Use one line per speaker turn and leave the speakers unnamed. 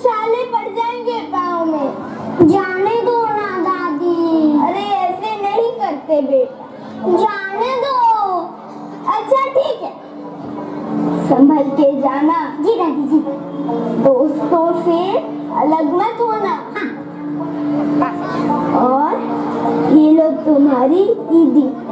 छाले पड़ जाएंगे पाँव में।
जाने दो ना दादी।
अरे ऐसे नहीं करते बेटा,
जाने दो।
अच्छा ठीक है, संभल के जाना।
जी दादी जी।
दोस्तों से अलग मत होना।
हाँ।
और ये लो तुम्हारी ईदी।